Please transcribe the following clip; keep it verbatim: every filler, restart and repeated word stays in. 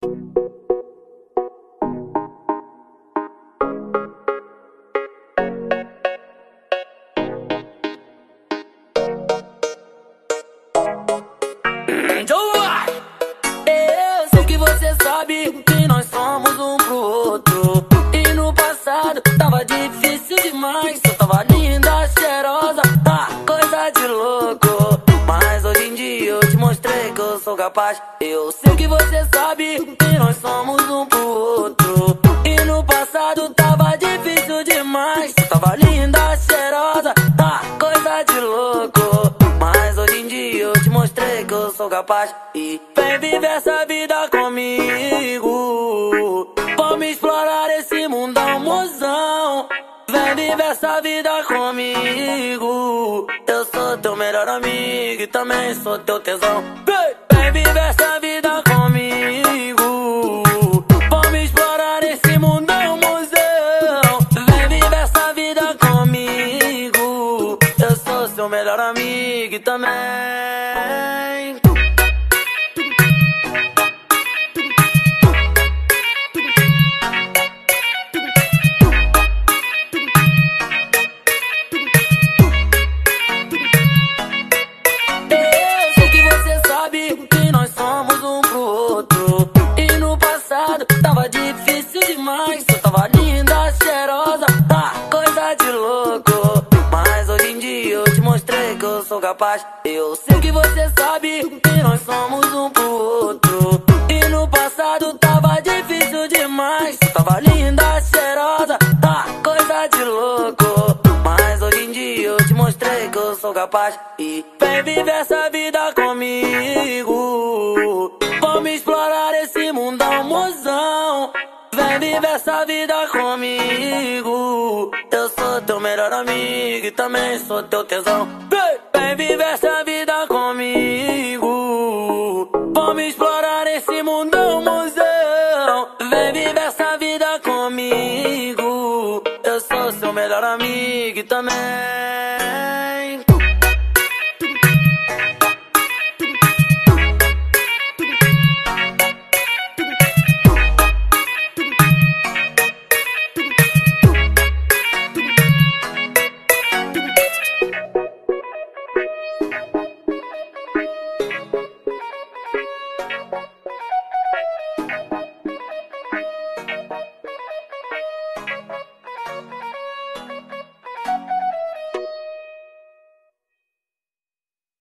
Então vai! Eu sei que você sabe que nós somos um pro outro. E no passado tava difícil demais. Eu tava linda, cheirosa, ah, coisa de louco. Mas hoje em dia eu te mostrei que eu sou capaz. Eu sei que você sabe que nós somos um pro outro. E no passado tava difícil demais. Eu tava linda, cheirosa, ah, coisa de louco. Mas hoje em dia eu te mostrei que eu sou capaz. E vem viver essa vida comigo. Vamos explorar esse mundão, mozão. Vem viver essa vida comigo. Eu sou teu melhor amigo e também sou teu tesão. Vem, vem viver essa vida comigo. Vamos explorar esse mundão, mozão. Vem viver essa vida comigo. Eu sou seu melhor amigo e também. Tava difícil demais, eu tava linda, cheirosa, ah, coisa de louco. Mas hoje em dia eu te mostrei que eu sou capaz. Eu sei que você sabe que nós somos um pro outro. E no passado tava difícil demais, eu tava linda, cheirosa, ah, coisa de louco. Mas hoje em dia eu te mostrei que eu sou capaz. E vem viver essa vida comigo. Vamos explorar esse mundão, mozão. Vem viver essa vida comigo. Eu sou teu melhor amigo e também sou teu tesão. Vem, vem viver essa vida comigo.